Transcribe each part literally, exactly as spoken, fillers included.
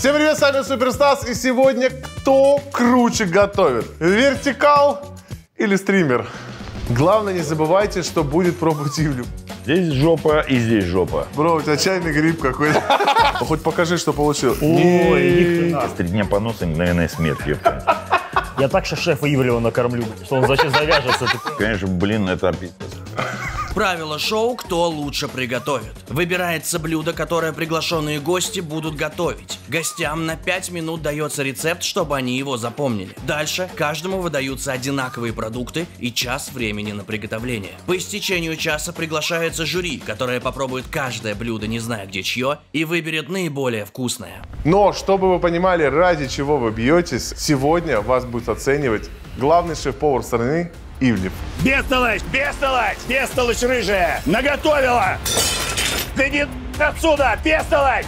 Всем привет, с вами Суперстас, и сегодня кто круче готовит? Вертикал или стример? Главное, не забывайте, что будет пробовать Ивлю. Здесь жопа и здесь жопа. Бро, у тебя чайный гриб какой-то. Хоть покажи, что получил. Ой, три дня поноса, наверное, смерть, ёпта. Я так же шефа Ивлева накормлю, что он зачем завяжется. Конечно, блин, это пиздец. Правило шоу «Кто лучше приготовит». Выбирается блюдо, которое приглашенные гости будут готовить. Гостям на пять минут дается рецепт, чтобы они его запомнили. Дальше каждому выдаются одинаковые продукты и час времени на приготовление. По истечению часа приглашается жюри, которое попробует каждое блюдо, не зная где чье, и выберет наиболее вкусное. Но, чтобы вы понимали, ради чего вы бьетесь, сегодня вас будет оценивать главный шеф-повар страны Ивлев. Бестолочь, бестолочь, бестолочь рыжая, наготовила! Ты не отсюда, бестолочь!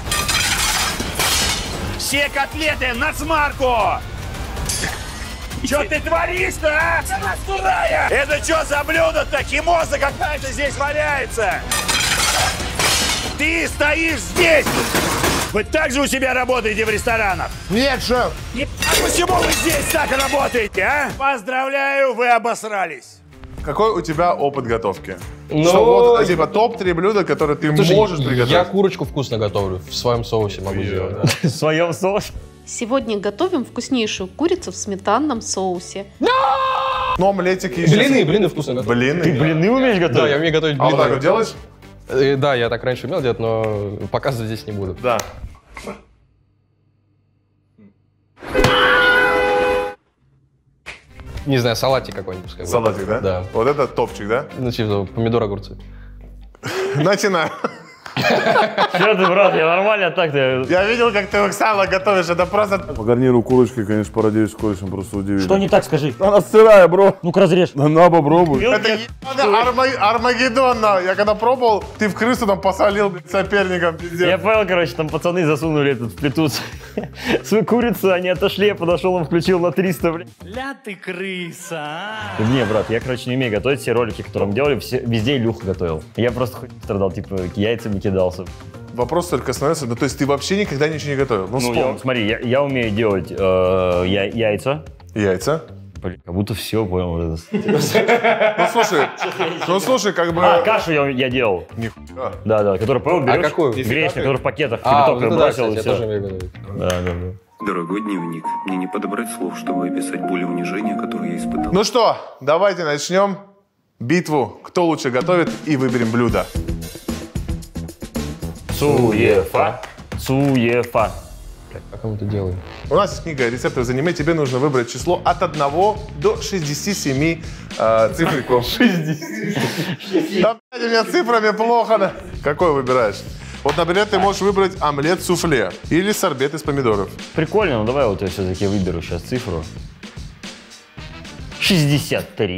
Все котлеты на смарку! Что ты творишь-то, а? Настурая! Это что за блюдо-то? Химоза какая-то здесь валяется! Ты стоишь здесь! Вы так же у себя работаете в ресторанах? Нет, шеф! А почему вы здесь так работаете, а? Поздравляю, вы обосрались! Какой у тебя опыт готовки? Ну, что вот, типа, топ три блюда, которые ты Слушай, можешь приготовить? Я курочку вкусно готовлю, в своем соусе могу сделать. Да. В своем соусе. Сегодня готовим вкуснейшую курицу в сметанном соусе. Ну, омлетики еще. Блины, блины вкусно готовлю. Блины? Ты блины умеешь готовить? Да, я умею готовить А вот блины. так вот делаешь? Э, Да, я так раньше умел делать, но показывать здесь не буду. Да. Не знаю, салатик какой-нибудь. пускай будет. Салатик, да? Да. Вот это топчик, да? Ну, типа, помидор, огурцы. Начинаю. Что ты, брат, я нормально так-то. Я видел, как ты сало готовишь, это просто... По гарниру курочки, конечно, породеюсь с корешем, просто удивительно. Что не так, скажи? Она сырая, бро. Ну-ка разрежь. На, на, попробуй. Это ебаный Арма- Армагеддон, на. Я когда пробовал, ты в крысу там посолил, блядь, соперникам, пиздец. Я понял, короче, там пацаны засунули этот в плиту свою курицу, они отошли, я подошел, он включил на триста, блядь. Ля ты крыса, а? Не, брат, я, короче, не умею готовить. Все ролики, которые мы делали, все, везде Илюха готовил. Я просто хоть страдал, типа, яйцами кидался. Вопрос только становится, ну то есть ты вообще никогда ничего не готовил? Ну, Ну, вспомни. я, смотри, я, я умею делать э, я, яйца. Яйца. Блин, как будто все понял. Вот это. Ну слушай, ну слушай, как бы... А, кашу я, я делал. Нихуя. Да, да, который понял, берешь, какую? гречневый, который в пакетах, А, кипяток вот это да, бросил кстати, и я все. тоже умею готовить. Да, да, да. Дорогой дневник, мне не подобрать слов, чтобы описать боль и унижение, которые я испытал. Ну что, давайте начнем битву. Кто лучше готовит, и выберем блюдо. Суефа. Суефа. Как мы это делаем? У нас есть книга рецептов из аниме. Тебе нужно выбрать число от одного до шестидесяти семи э, цифриков. шестьдесят. Да, блядь, у меня цифрами плохо. Да. Какой выбираешь? Вот, например, ты можешь выбрать омлет-суфле или сорбет из помидоров. Прикольно, ну давай вот я все-таки выберу сейчас цифру. шестьдесят три.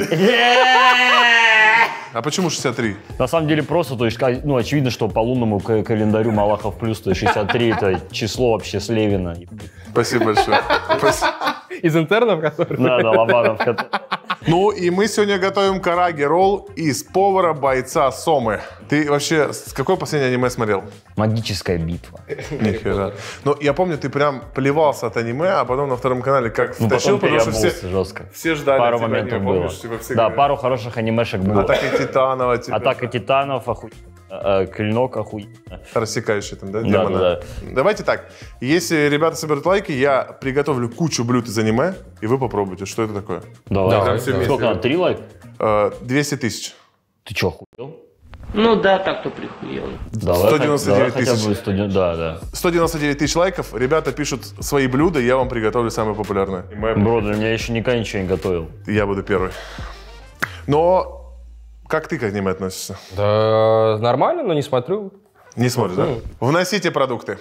А почему шестьдесят три? На самом деле просто, то есть, ну, очевидно, что по лунному к- календарю Малахов плюс, то есть шестьдесят три это число вообще с Левина. Спасибо большое. Спасибо. Из интернов, которые... Да, да, Лобанов. Ну и мы сегодня готовим караги ролл из повара-бойца Сомы. Ты вообще с какое последнее аниме смотрел? Магическая битва. Нихера. Ну, я помню, ты прям плевался от аниме, а потом на втором канале как Ну, втащил, потом потому что переобулся все, жестко. все ждали Пару тебя, моментов не, было. помнишь, типа, все Да, говорят, пару хороших анимешек было. Атака Титанова, типа, Атака Титанов, оху... э, Клинок, охуенно. рассекающий там, да, Да, демона? да, Давайте так, если ребята соберут лайки, я приготовлю кучу блюд из аниме, и вы попробуйте, что это такое. Давай. Прям все вместе. Сколько надо? Три лайк? Э, двести тысяч. Ты чё, охуел? Ну да, так-то прихуел. Давай, сто девяносто девять давай хотя тысяч. бы сто девяносто, да, да. сто девяносто девять тысяч лайков, ребята пишут свои блюда, я вам приготовлю самые популярные. Бро, для меня еще никогда ничего не готовил. Я буду первый. Но как ты к аниме относишься? Да, нормально, но не смотрю. Не смотришь, да? Вносите продукты.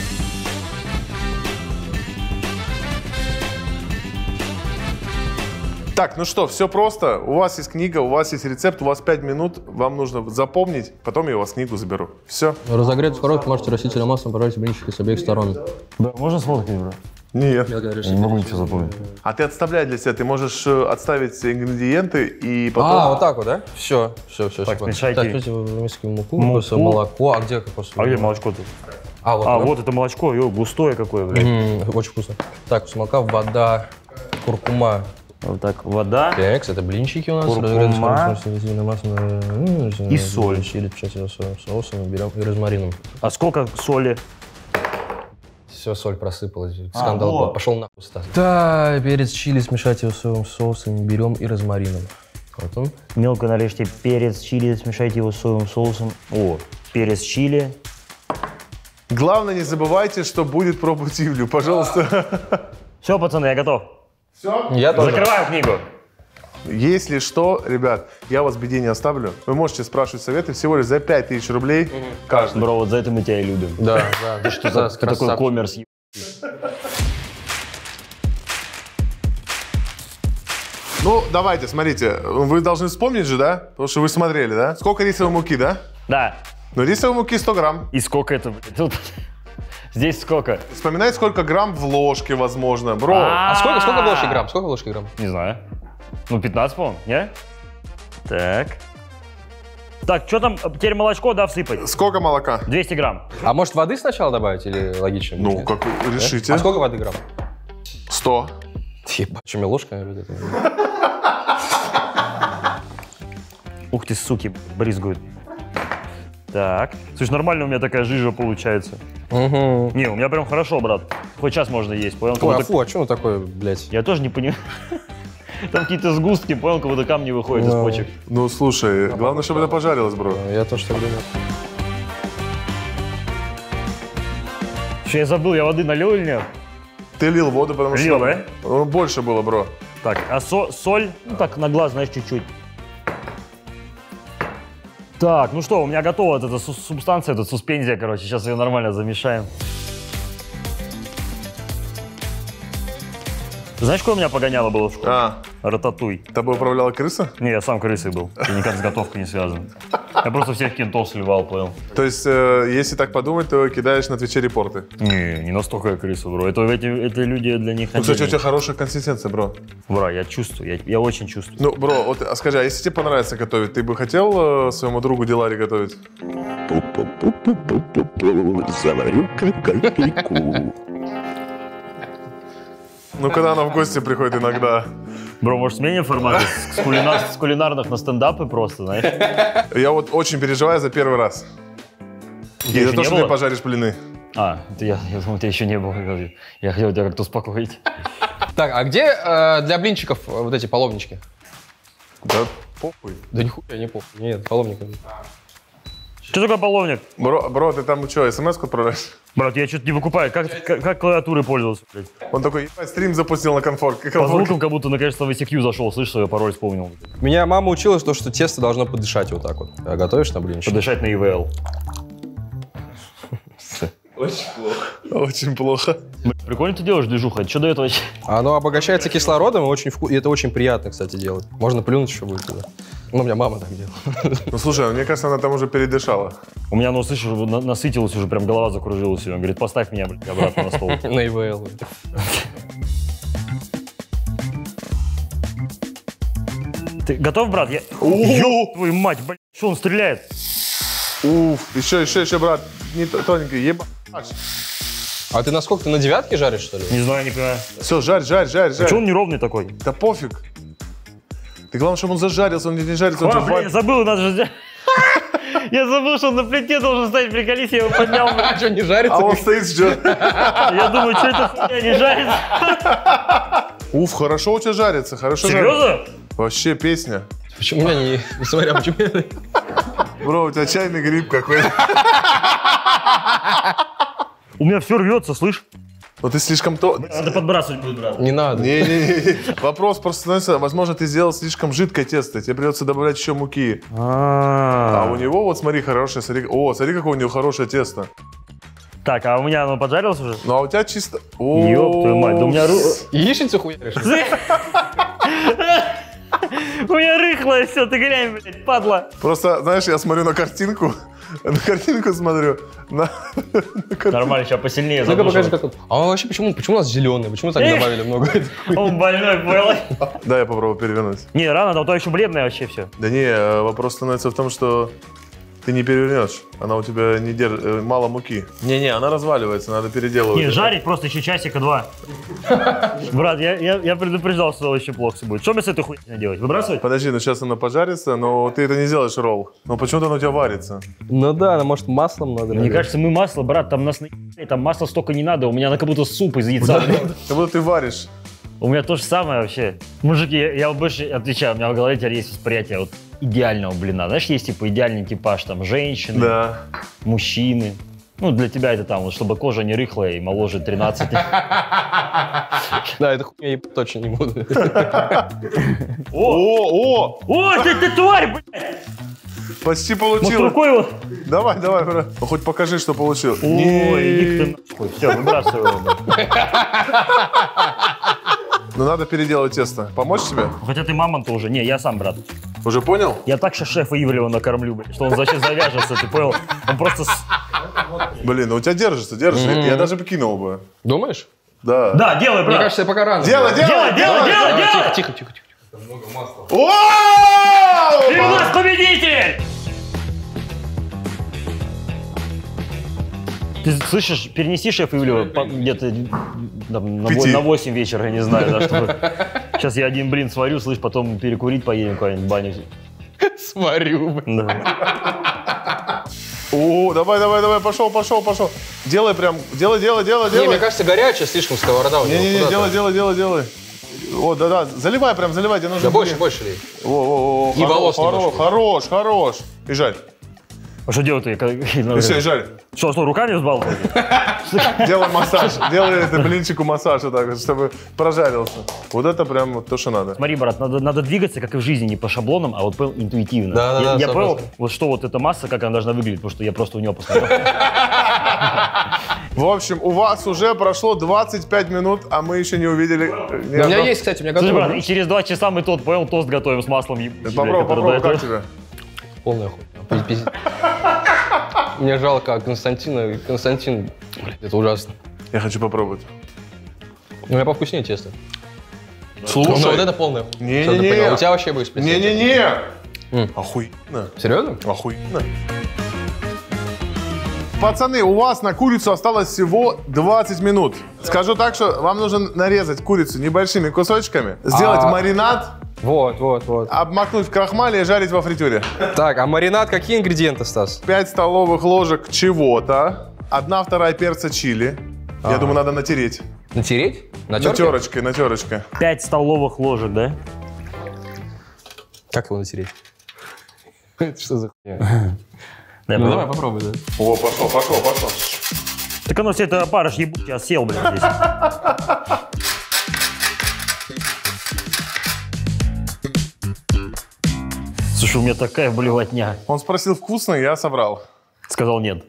Так, ну что, все просто. У вас есть книга, у вас есть рецепт, у вас пять минут, вам нужно запомнить, потом я у вас книгу заберу. Все. Разогреть сковородку можете растительным маслом пожарить блинчики с обеих сторон. Да, можно сфоткать, бро? Нет. Я не могу ничего запомнить. А ты отставляй для себя, ты можешь э, отставить ингредиенты и потом... А, вот так вот, да? Все, все, все. Так, все. мешайте. Так, видите, в миске муку, Муку. молоко. А где кокосовое? А где молочко тут? А, вот, а, да? вот это молочко, ё, густое какое, блядь. М-м, очень вкусно. Так, с молока, вода, куркума. Вот так, вода. Так, это блинчики у нас. Куркума. И соль. Чили, соусом, берем и розмарином. А сколько соли? Все, соль просыпалась. А, Скандал вот. был. Пошел нахуй, Стас. Да, перец, чили, смешать его с соевым соусом, берем и розмарином. Вот он. Мелко нарежьте перец, чили, смешайте его с соевым соусом. О, перец, чили. Главное, не забывайте, что будет пробовать Ивлю, пожалуйста. Все, пацаны, я готов. Все? Я тоже. Закрываю книгу. Если что, ребят, я вас в беде не оставлю. Вы можете спрашивать советы всего лишь за пять тысяч рублей каждый. Бро, вот за это мы тебя и любим. Да, да. Ты что за такой коммерс? еб- Ну, давайте, смотрите. Вы должны вспомнить же, да? Потому что вы смотрели, да? Сколько рисовой муки, да? Да. Ну, рисовой муки сто грамм. И сколько это, блядь? Тут... Здесь сколько? Вспоминайте, сколько грамм в ложке, возможно. Бро, А сколько, сколько в ложке грамм? Сколько в ложке грамм? Не знаю. Ну, пятнадцать, по-моему, не? Так. Так, что там? Теперь молочко, да, всыпать? сколько молока? двести грамм. А может воды сначала добавить или логично? Ну, будет? как вы решите. А сколько воды грамм? сто. Ебать, что мне ложка? Ух ты, суки, брызгают. Так. Слушай, нормально у меня такая жижа получается. Угу. Не, у меня прям хорошо, брат. Хоть час можно есть, понял? Как Ой, а будто- фу, а что он такой, блядь? Я тоже не понимаю. Там какие-то сгустки, понял, как будто камни выходят из Ну. почек. Ну, слушай, главное, чтобы это пожарилось, бро. Я тоже так думаю. Что, я забыл, я воды налил или нет? Ты лил воду, потому что... Лил, да? Ну, больше было, бро. Так, а со- соль? Ну, так, на глаз, знаешь, чуть-чуть. Так, ну что, у меня готова вот эта су- субстанция, эта суспензия, короче. Сейчас ее нормально замешаем. Знаешь, какое у меня погоняло было в школе? А, Рататуй. тобой управляла крыса? Не, я сам крысой был. И никак с готовкой не связан. Я просто всех кентов сливал, понял? То есть, э, если так подумать, то кидаешь на Твиче репорты. Не, не настолько я крыса, бро. Это эти, эти люди для них... Ну, кстати, у отдельно. тебя хорошая консистенция, бро. Бро, я чувствую, я, я очень чувствую. Ну, бро, вот а скажи, а если тебе понравится готовить, ты бы хотел э, своему другу Диларе готовить? Заварю картофельку. Ну, когда она в гости приходит иногда. Бро, может, сменим формат с, с кулинар- с кулинарных на стендапы просто, знаешь? Я вот очень переживаю за первый раз. И Тебя за еще то, не что было? ты пожаришь блины. А, это я, я думал, тебя еще не было. Я хотел тебя как-то успокоить. Так, а где э, для блинчиков э, вот эти половнички? Да похуй. Да нихуя не похуй. Нет, половников. Что такое половник? Бро, бро, ты там что, смс-ку отправляешь? Брат, я что-то не выкупаю. Как, как, как клавиатурой пользоваться, блядь? Он такой, ебать, стрим запустил на конфорк. По звукам, как будто наконец-то в ай си кью зашел. Слышишь, что я пароль вспомнил. Меня мама учила, что, что тесто должно подышать вот так вот. А готовишь на блинчик? Подышать на и ви эл. Очень плохо. Блядь, прикольно ты делаешь, движуха. Что дает вообще? Оно обогащается кислородом, и, очень вку... и это очень приятно, кстати, делать. Можно плюнуть еще будет туда. Ну, у меня мама так делала. Ну, слушай, мне кажется, она там уже передышала. У меня, ну, слышишь, на- насытилась уже, прям голова закружилась. Он говорит, поставь меня, блядь, обратно на стол. На и ви эл. Ты готов, брат? Я... Ёб твою мать, блядь, что он стреляет? Уф, еще, еще, еще, брат, не т- тоненький, ебать. А ты на сколько? Ты на девятке жаришь, что ли? Не знаю, не понимаю. Все, жарь, жарь, жарь, А жарь. что он неровный такой? Да пофиг. Ты главное, чтобы он зажарился, он не жарится. Он А, же блин, я варит. забыл, надо же... сделать- Я забыл, что он на плите должен стоять, приколись, я его поднял. блядь. А что, не жарится? А он стоит, ждет. Я думаю, что это хуйня не жарится. Уф, хорошо у тебя жарится, хорошо жарится. Серьезно? Вообще песня. Почему у меня не... Несмотря, почему... Бро, у тебя чайный гриб какой-то. У меня все рвется, слышь? Ну ты слишком то... Надо подбрасывать будет, брат. Не надо. Не-не-не. Вопрос просто становится, возможно, ты сделал слишком жидкое тесто, тебе придется добавлять еще муки. А у А него, вот смотри, хорошее, смотри, о, смотри, какое у него хорошее тесто. Так, а у меня оно поджарилось уже? Ну а у тебя чисто... Ёб твою мать, да у меня... ру- Яичницу хуяришь? У меня рыхлое все, ты глянь, блядь, падла. Просто, знаешь, я смотрю на картинку, на картинку смотрю, на, на картинку. Нормально, сейчас посильнее Ну-ка покажи, задушим. как он. А он вообще почему, почему у нас зеленый? Почему так добавили много? Он больной, понял? Да, я попробую перевернуть. Не, рано, там то еще бледное вообще все. Да не, э, вопрос становится в том, что Ты не перевернешь. Она у тебя не держит, мало муки. Не-не, она разваливается, надо переделывать. Не, жарить просто еще часика два. Брат, я, я, я предупреждал, что очень плохо будет. Что мне с этой хуйней делать? Выбрасывать? Подожди, ну сейчас она пожарится, но ты это не сделаешь ролл. Но почему-то она у тебя варится. Ну да, она может маслом надо. Мне кажется, мы масло, брат, там нас на... там масла столько не надо, у меня она как будто суп из яйца. Как будто ты варишь. У меня то же самое вообще. Мужики, я, я больше отвечаю, у меня в голове теперь есть восприятие вот идеального блина. Знаешь, есть типа идеальный типаж, там, женщины, да. мужчины. Ну, для тебя это там, вот, чтобы кожа не рыхлая и моложе тринадцати. Да, это хуйня я точно не буду. О, о! О, ты, ты тварь, блядь! Почти получилось. Вот рукой вот. Давай, давай, брат. Ну, хоть покажи, что получил. Ой, иди ты нахуй. Все, выбрасывай его. Ну, надо переделать тесто. Помочь тебе? Хотя ты мамонта уже. Не, я сам, брат. Уже понял? Я так сейчас шефа Ивлева накормлю, блядь, что он вообще завяжется, ты понял? Он просто... Блин, ну у тебя держится, держится. Я даже покинул бы. Думаешь? Да. Да, делай, брат. Мне кажется, я пока рано. Делай, делай, делай, делай, делай! Тихо, тихо, тихо. Ты у нас победитель! Ты слышишь, перенеси шефа Ивлева где-то там, на, на восемь вечера, я не знаю, да, чтобы... Сейчас я один блин сварю, слышь, потом перекурить поедем куда-нибудь в баню. Сварю, блин. Да. О, давай, давай, давай, пошел, пошел, пошел. Делай прям, делай, делай, делай, делай. Не, мне кажется, горячая слишком сковорода у него. Не-не-не, делай, делай, делай, делай. О, да-да, заливай прям, заливай, тебе нужно... Да больше, больше лей. О, о, о, И волос хорош, хорош, хорош. И жарь. А что делать? И все, и жарь. Что, что, руками взбалтывать? Делай массаж, делай это блинчику массаж, вот так вот, чтобы прожарился. Вот это прям вот то, что надо. Смотри, брат, надо, надо двигаться, как и в жизни, не по шаблонам, а вот понял, интуитивно. Да, да, я да, я понял, согласен. вот что вот эта масса, как она должна выглядеть, потому что я просто у него посмотрел. В общем, у вас уже прошло двадцать пять минут, а мы еще не увидели... ни У меня одного- есть, кстати, у меня Слушай, готово. брат, и через два часа мы тот, понял, тост готовим с маслом. еб- Попробуй, который попробуй, до как этого. тебе? Полная хуйня. Пиздец. Мне жалко Константина. Константин, блядь, это ужасно. Я хочу попробовать. У меня повкуснее тесто. Слушай. Ну, вот это полная хуйня. Не-не-не. Что ты понял? У тебя вообще будет специально. Не-не-не! М. Охуенно. Серьезно? Охуенно. Пацаны, у вас на курицу осталось всего двадцать минут. Скажу так, что вам нужно нарезать курицу небольшими кусочками, сделать А. маринад, Вот, вот, вот. обмакнуть в крахмале и жарить во фритюре. Так, а маринад какие ингредиенты, Стас? пять столовых ложек чего-то, одна вторая перца чили. Я Ага. думаю, надо натереть. Натереть? На терке? Натерочкой, натерочкой. Пять столовых ложек, да? Как его натереть? Это что за хуйня? Да, Ну ну, давай попробуй, да. О, пошло, пошло, пошло. Так оно все это опарыш ебучий осел, блядь, здесь. Слушай, у меня такая блевотня. Он спросил, вкусно, я собрал. Сказал нет.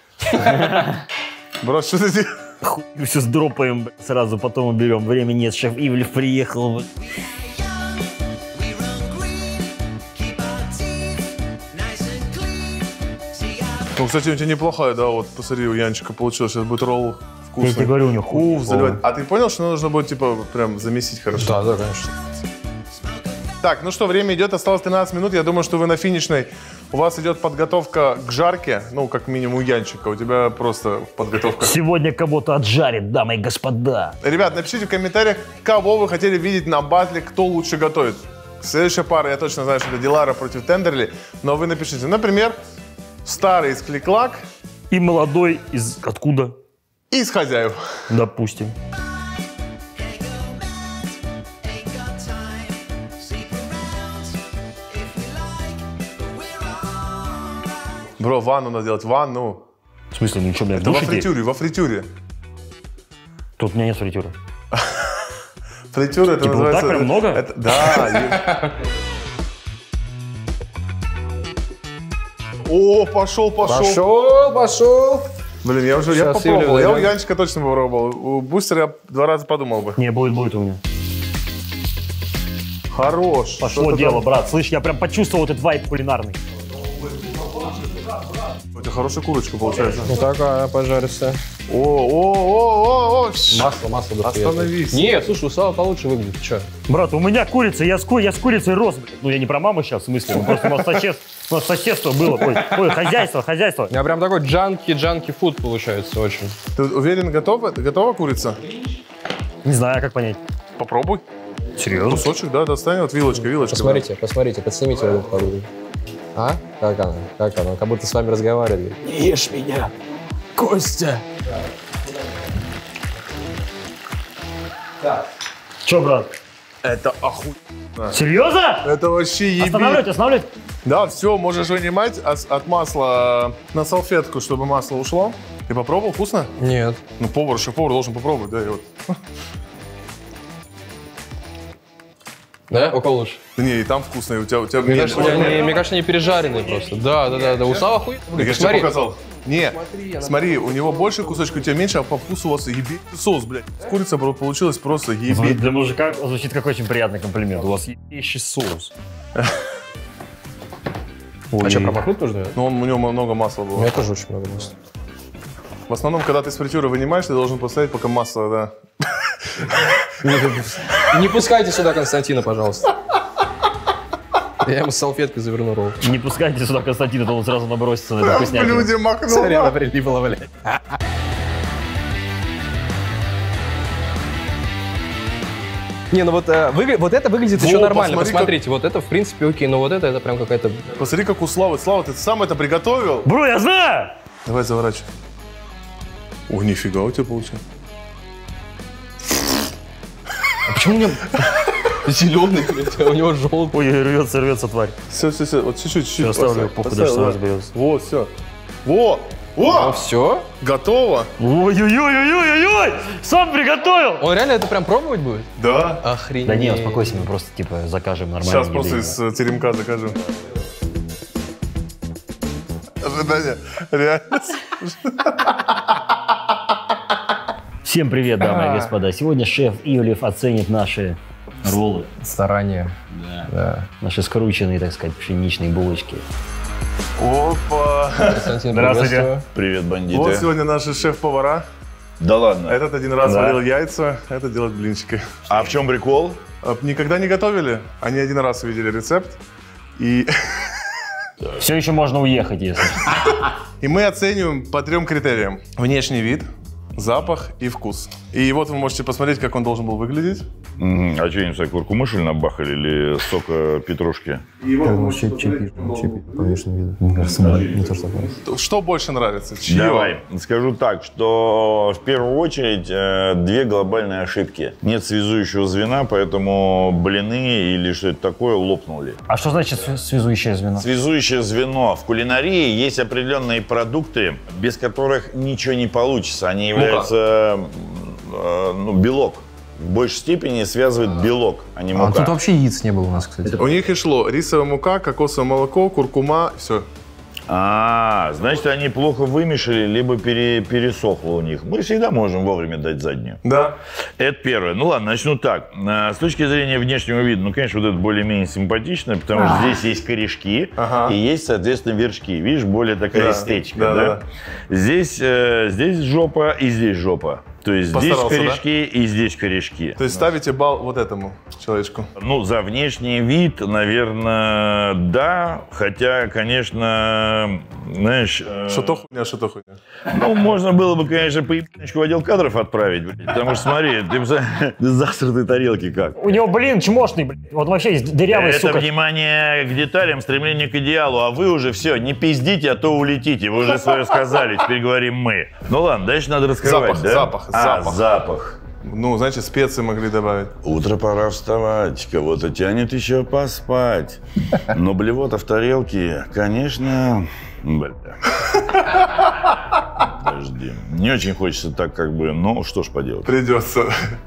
Брат, что ты делаешь? Хуй, все сдропаем, блядь, сразу, потом уберем. Времени нет, шеф Ивлев приехал. блядь. Ну, кстати, у тебя неплохая, да, вот, посмотри, у Янчика получилось. Сейчас будет ролл вкусный. Я тебе говорю, у него хуй. Уф, заливать. А ты понял, что нужно будет, типа, прям замесить хорошо? Да, да, конечно. Так, ну что, время идет, осталось тринадцать минут. Я думаю, что вы на финишной. У вас идет подготовка к жарке, ну, как минимум у Янчика. У тебя просто подготовка. Сегодня кого-то отжарит, дамы и господа. Ребят, напишите в комментариях, кого вы хотели видеть на батле, кто лучше готовит. Следующая пара, я точно знаю, что это Дилара против Тендерли, но вы напишите, например, старый из Кликлак И молодой из откуда? и из Хозяев. Допустим. Бро, ванну надо делать, ванну. В смысле, ну что, блядь, в Это во душ идти? фритюре, во фритюре. Тут у меня нет фритюра. Фритюра, это Типа вот называется... так прям много? это- да. и- О, пошел, пошел. Пошел, пошел. Блин, я уже я Сейчас попробовал. Юля Я у найдем. Янчика точно попробовал. У Бустера я два раза подумал бы. Не, будет, будет у меня. Хорош. Пошло Что-то дело, там- брат. Слышь, я прям почувствовал этот вайб кулинарный. У тебя хорошая курочка получается. Ну такая, пожарится. О, о, о, о, о. Масло, масло. достает. Остановись. Нет, слушай, у сала получше выглядит. Че? Брат, у меня курица, я с, ку... я с курицей рос. Блин. Ну, я не про маму сейчас, в смысле, ну, просто у нас, сосед... у нас соседство было. Ой, ой, хозяйство, хозяйство. У меня прям такой джанки, джанки фуд получается очень. Ты уверен, готова? Готова курица? Не знаю, как понять. Попробуй. Серьезно? Кусочек, да, достань. Вот вилочка, вилочка. Посмотрите, посмотрите, подснимите вот эту подругу. А? Как она? Как она? Как будто с вами разговаривает. Не ешь меня, Костя. Че, брат? Это охуенно. Серьезно? Это вообще еби. Останавливать, останавливать? Да, все, можешь вынимать от, от масла на салфетку, чтобы масло ушло. Ты попробовал? Вкусно? Нет. Ну, повар, шеф-повар должен попробовать, да, и вот. Да? У кого лучше? Да не, и там вкусно, и у тебя... У тебя Мне кажется, у тебя не, мне кажется, не пережаренные просто. Да, да, да, да. У сала хуй. Я, конечно, Смотри. показал. Не, смотри, у него больше кусочек, у тебя меньше, а по вкусу у вас еби соус, блядь. Курица получилась просто еби. Для мужика звучит как очень приятный комплимент. У вас ебейший соус. А что, промахнуть нужно? Ну, он, у него много масла У было. меня тоже очень много масла. В основном, когда ты с фритюра вынимаешь, ты должен поставить пока масло, да. Не пускайте сюда Константина, пожалуйста. Я ему салфеткой заверну ролл. Не пускайте сюда Константина, то он сразу набросится на эту вкуснятину. Люди махнул. Смотри, она прилипла, блядь. Не, ну вот, э, выгля- вот это выглядит Во, еще нормально. посмотри, Посмотрите, вот это в принципе окей, но вот это, это прям какая-то... Посмотри, как у Славы. Слава, ты сам это приготовил? Бро, я знаю! Давай заворачивай. О, нифига у тебя получилось. А почему у меня зеленый, блядь, а у него желтый? Ой, рвется, рвется, тварь. Все, все, все, вот чуть-чуть, чуть-чуть. Я оставлю, поставь, похуй, поставь, даже сама да. разберется. Вот, все. Во! Ну Во! все? Готово? Ой-ой-ой-ой-ой-ой! Сам приготовил! Он реально это прям пробовать будет? Да. Охренеть. Да не, успокойся, мы просто типа закажем нормально. Сейчас просто из э, теремка закажу. Ожидание. Реально. Всем привет, дамы и господа. Сегодня шеф Ивлев оценит наши роллы. Старание. Да. Да. Наши скрученные, так сказать, пшеничные булочки. Опа! Константин, Здравствуйте. приветствую. Привет, бандиты. Вот сегодня наши шеф-повара. Да ладно. Этот один раз Да. варил яйца, этот делает блинчики. А в чем прикол? А, Никогда не готовили? Они один раз увидели рецепт. И, Все еще можно уехать, если. и мы оцениваем по трем критериям. Внешний вид, запах и вкус. И вот вы можете посмотреть, как он должен был выглядеть. Мгм. А что, они всякую куркуму, что ли, набахали или сока петрушки? И вот вы Ну, можете чипи, посмотреть, как он должен чипи, по внешнему виду. Мне кажется, не то, что такое. был. Что больше нравится? Чье? Давай, скажу так, что в первую очередь э, две глобальные ошибки. Нет связующего звена, поэтому блины или что-то такое лопнули. А что значит св- связующее звено? Связующее звено. В кулинарии есть определенные продукты, без которых ничего не получится. Они являются э, ну, белок. В большей степени связывает белок, а не А мука. тут вообще яиц не было у нас, кстати. У них и шло рисовая мука, кокосовое молоко, куркума, все. А, значит, они плохо вымешали, либо пере- пересохло у них. Мы всегда можем вовремя дать заднюю. Да. Это первое. Ну ладно, начну так. А, С точки зрения внешнего вида, ну, конечно, вот это более-менее симпатично, потому что здесь есть корешки Ага. и есть, соответственно, вершки. Видишь, более такая Да, эстетика, да, да? да. Здесь, э, здесь жопа и здесь жопа. То есть здесь Постарался, да? корешки и здесь корешки. То есть ставите балл вот этому человечку. Ну, за внешний вид, наверное, да. Хотя, конечно, знаешь... э, Что то хуйня, что то хуйня. Ну, можно было бы, конечно, по ебаночку в отдел кадров отправить, блядь, потому что, смотри, ты посмотри, засраты тарелки как. У него, блин, чмошный, блин. Вот вообще есть дырявый, Это сука. внимание к деталям, стремление к идеалу, а вы уже все, не пиздите, а то улетите, вы уже свое сказали, теперь говорим мы. Ну ладно, дальше надо раскрывать, Запах, да? запах, А, запах. запах. Ну, значит, специи могли добавить. Утро пора вставать, кого-то тянет еще поспать. Но блевота в тарелке, конечно, бля. Подожди. Не очень хочется так как бы, ну что ж поделать. Придется.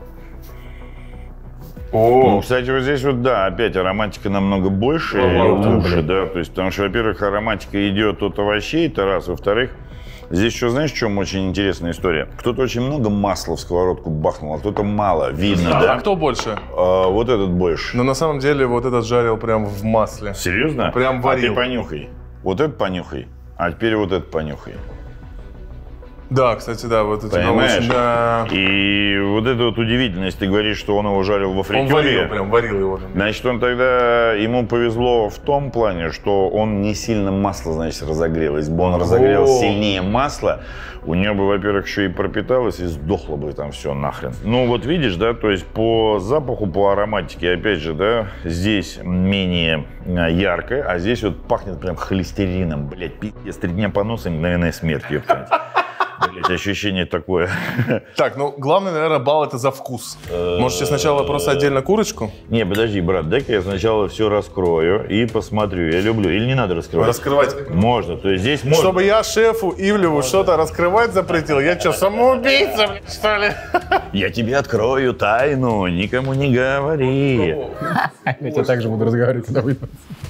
Ну, О, кстати, вот здесь вот, да, опять ароматика намного больше и Ага, лучше, да, то есть, потому что, во-первых, ароматика идет от овощей, это раз, во-вторых, здесь еще, знаешь, в чем очень интересная история? Кто-то очень много масла в сковородку бахнул, а кто-то мало, видно, а, да? а кто больше? А, вот этот больше. Но на самом деле вот этот жарил прям в масле. Серьезно? Прям А варил. ты понюхай. Вот этот понюхай, а теперь вот этот понюхай. Да, кстати, да, вот эти Понимаешь? очень, да. И вот это вот удивительно, если ты говоришь, что он его жарил во фритюре. Он варил, прям варил его. Значит, он тогда, ему повезло в том плане, что он не сильно масло, значит, разогрел. Если бы он разогрел О. сильнее масла, у него бы, во-первых, еще и пропиталось, и сдохло бы там все нахрен. Ну, вот видишь, да, то есть по запаху, по ароматике, опять же, да, здесь менее ярко, а здесь вот пахнет прям холестерином. Блять, пиздец, три дня поноса и мгновенная смерть, ёптать. Блять, ощущение такое. Так, ну, главный, наверное, балл это за вкус. Можете сначала просто отдельно курочку? Не, подожди, брат, дай-ка я сначала все раскрою и посмотрю. Я люблю. Или не надо раскрывать? Раскрывать. Можно, то есть здесь можно. Чтобы я шефу Ивлеву что-то раскрывать запретил, я что, самоубийца, блядь, что ли? Я тебе открою тайну, никому не говори. Я тебе также буду разговаривать, когда выйду.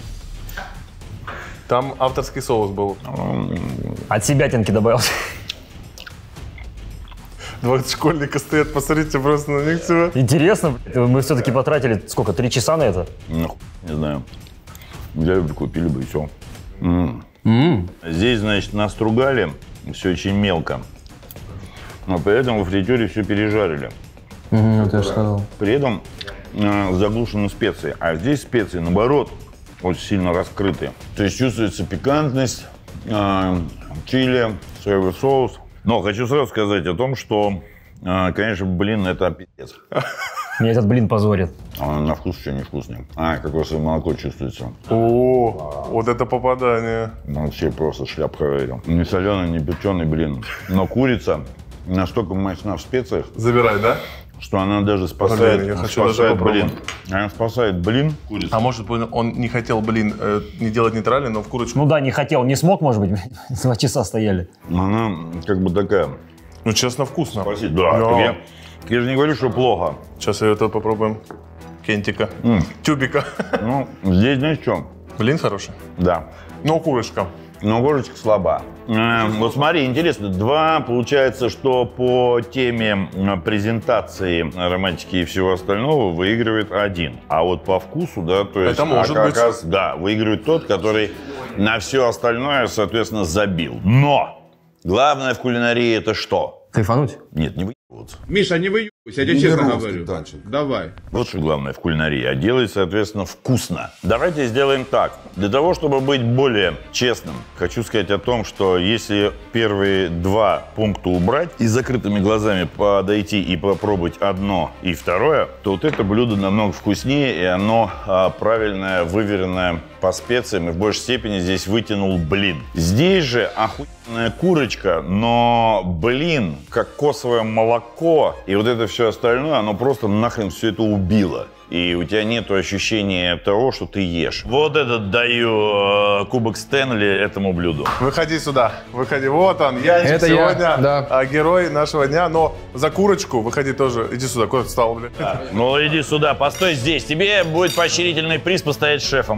Там авторский соус был. От себятинки добавился. Два школьника стоят, посмотрите просто на них всего. Интересно, мы все-таки потратили, сколько, три часа на это? Ну, не знаю. Взяли бы, купили бы и все. М-м. Здесь, значит, настругали все очень мелко. Но при этом во фритюре все пережарили. Угу, вот я же сказал. При этом э, заглушены специи. А здесь специи, наоборот, очень сильно раскрыты. То есть чувствуется пикантность, э, чили, соевый соус. Но хочу сразу сказать о том, что, э, конечно, блин, это пиздец. Меня этот блин позорит. А на вкус еще невкусный. А, кокосовое молоко чувствуется. О, вот это попадание. Ну, вообще просто шляпка этим. Не соленый, не печеный блин. Но курица настолько мощна в специях, Забирай, да? что она даже спасает, Блин, я хочу спасает даже блин. Она спасает блин, курицу. А может быть, он не хотел, блин, э, не делать нейтральный, но в курочку. Ну да, не хотел, не смог, может быть, два часа стояли. Она как бы такая. Ну, честно, вкусно. Спасибо. Да, Да. Я, я же не говорю, что плохо. Сейчас я это попробуем. Кентика. М. Тюбика. Ну, здесь, знаешь что? Блин, хороший. Да. Ну, курочка. Но курочка слаба. Э, вот смотри, интересно, два, получается, что по теме э, презентации, ароматики и всего остального выигрывает один. А вот по вкусу, да, то есть... Это может быть. Раз, да, выигрывает тот, который на все остальное, соответственно, забил. Но главное в кулинарии это что? Кайфануть? Нет, не выебываться. Миша, не выебывайся, я тебе честно говорю. Давай. Вот что главное в кулинарии, а делать, соответственно, вкусно. Давайте сделаем так. Для того, чтобы быть более честным, хочу сказать о том, что если первые два пункта убрать и закрытыми глазами подойти и попробовать одно и второе, то вот это блюдо намного вкуснее, и оно а, правильное, выверенное по специям, и в большей степени здесь вытянул блин. Здесь же охуенная курочка, но блин, кокосовое молоко и вот это все остальное, оно просто нахрен все это убило. И у тебя нет ощущения того, что ты ешь. Вот этот даю э, кубок Стэнли этому блюду. Выходи сюда, выходи. Вот он, Янчик Это сегодня я, да. а, герой нашего дня. Но за курочку выходи тоже. Иди сюда, куда ты встал, блядь? Ну иди сюда, постой здесь. Тебе будет поощрительный приз постоять с шефом.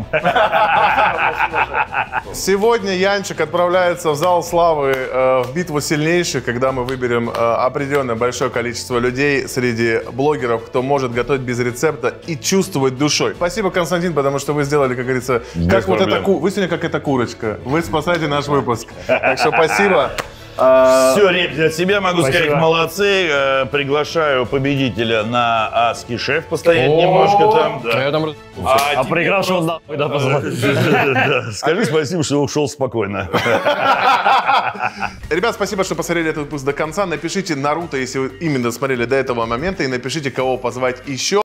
Сегодня Янчик отправляется в зал славы э, в битву сильнейших, когда мы выберем э, определенное большое количество людей среди блогеров, кто может готовить без рецепта и чувствовать душой. Спасибо, Константин, потому что вы сделали, как говорится, Без как вот проблем. эта ку... Вы сегодня как эта курочка. Вы спасаете наш выпуск. Так что спасибо. Все, ребят, от себя могу Спасибо. сказать, молодцы. Э, Приглашаю победителя на адский шеф постоять немножко там. А Да. я там раз- А проигравшего нахуй, да, позволь. Да, скажи спасибо, что ушел спокойно. Ребят, спасибо, что посмотрели этот выпуск до конца. Напишите Наруто, если вы именно смотрели до этого момента, и напишите, кого позвать еще.